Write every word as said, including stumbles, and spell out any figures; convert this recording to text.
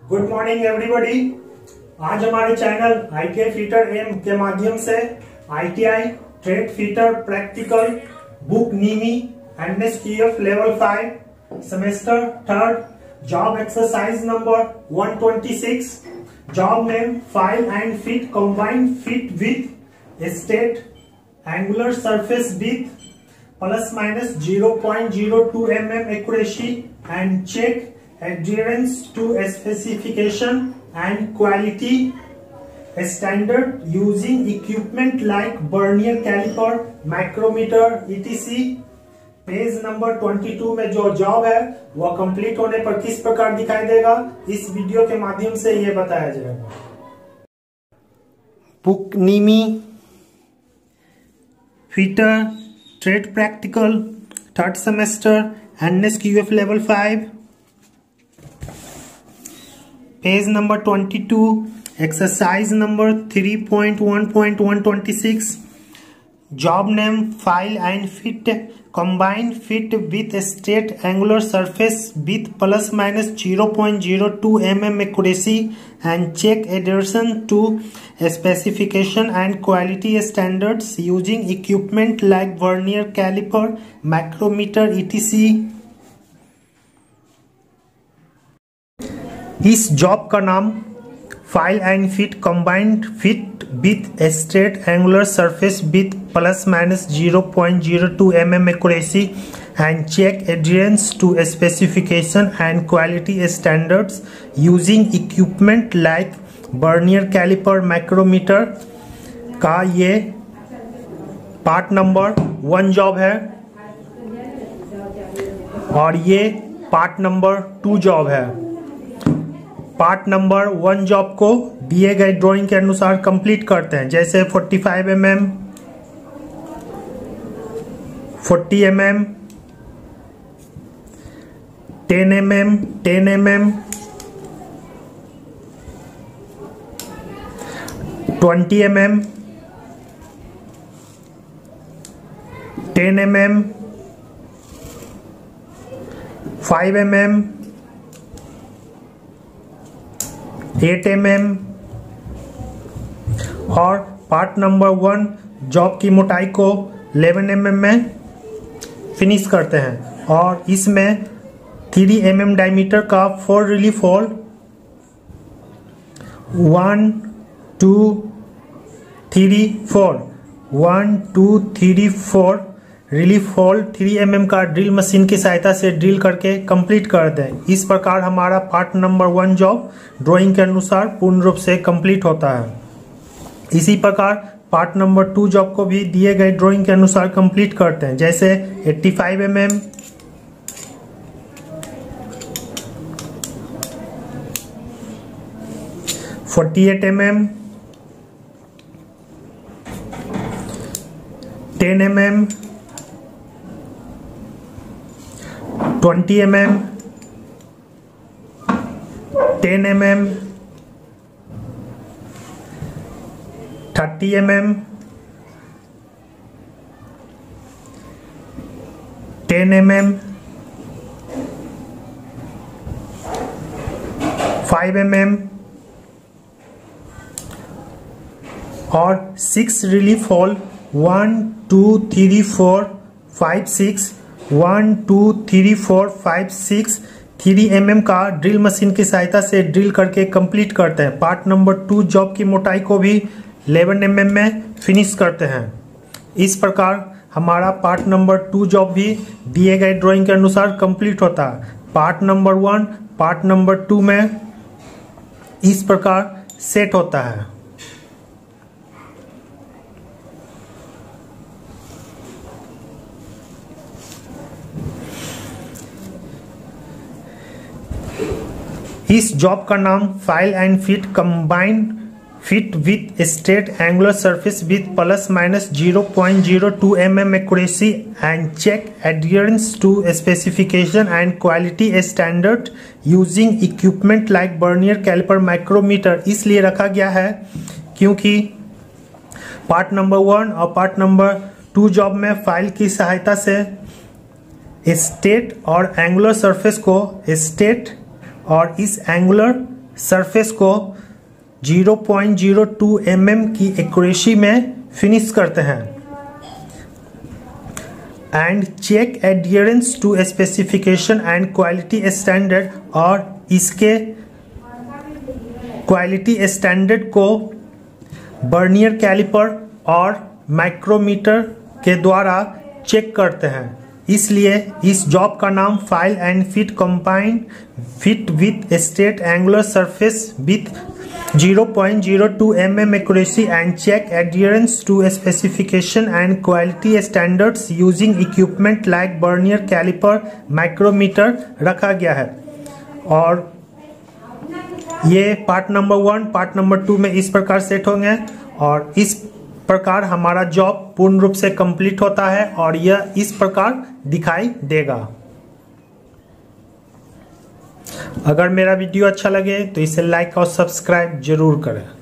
Good morning everybody. आज हमारे channel ITI fitter M के माध्यम से ITI trade fitter practical book NIMI NSQF level five semester third job exercise number one twenty six job name file and fit combined fit with state angular surface with plus minus zero point zero two millimeter accuracy and check adherence to specification and quality standard using equipment like vernier caliper, micrometer, et cetera. Page number बाईस में जो job है वह complete होने पर किस प्रकार दिखाई देगा, इस वीडियो के माध्यम से ये बताया जाएगा। Book NIMI fitter trade practical third semester NSQF level five, page number बाईस, exercise number three point one point one two six, job name file and fit combined fit with straight angular surface with plus minus zero point zero two M M accuracy and check adherence to specification and quality standards using equipment like vernier caliper, micrometer, et cetera. इस job का नाम file and fit combined fit with straight angular surface with plus minus zero point zero two M M accuracy and check adherence to specification and quality standards using equipment like vernier caliper micrometer का ये part number one job है और ये part number two job है। Part number one job को दिए गए drawing के अनुसार कंप्लीट करते हैं, जैसे forty five M M, forty M M, ten M M, ten M M, twenty M M, ten M M, five M M, eight M M और part number one job की मोटाई को eleven M M में finish करते हैं और इसमें three M M diameter का four relief hole, one two three four, one two three four relief hole three M M का ड्रिल मशीन की सहायता से ड्रिल करके कंप्लीट कर दें। इस प्रकार हमारा part number one job drawing के अनुसार पूर्ण रूप से कंप्लीट होता है। इसी प्रकार पार्ट नंबर टू जॉब को भी दिए गए ड्राइंग के अनुसार कंप्लीट करते हैं, जैसे eighty five M M, forty eight M M, ten M M, twenty M M, ten M M, thirty M M, ten M M, five M M और six relief hole, one two three four five six, one two three four five six three M M का drill machine की सहायता से drill करके complete करते हैं। Part number two job की मोटाई को भी इलेवन एम एम में फिनिश करते हैं। इस प्रकार हमारा पार्ट नंबर टू जॉब भी दिए गए ड्राइंग के अनुसार कंप्लीट होता है। Part number one part number two में इस प्रकार सेट होता है। इस जॉब का नाम file and fit combined fit with straight angular surface with plus minus zero point zero two M M accuracy and check adherence to specification and quality standard using equipment like vernier caliper micrometer इसलिए रखा गया है क्योंकि part number one और part number two job में file की सहायता से स्ट्रेट और एंगुलर सरफेस को स्ट्रेट और इस एंगुलर सरफेस को zero point zero two M M की एक्यूरेसी में फिनिश करते हैं and check adherence to specification and quality standard, और इसके क्वालिटी स्टैंडर्ड को वर्नियर कैलिपर और माइक्रोमीटर के द्वारा चेक करते हैं। इसलिए इस जॉब का नाम file and fit combined fit with straight angular surface with zero point zero two M M accuracy and check adherence to specification and quality standards using equipment like vernier caliper, micrometer रखा गया है। और ये part number one, part number two में इस प्रकार set होंगे और इस प्रकार हमारा जॉब पूर्ण रूप से कंप्लीट होता है और यह इस प्रकार दिखाई देगा। अगर मेरा वीडियो अच्छा लगे तो इसे लाइक और सब्सक्राइब जरूर करें।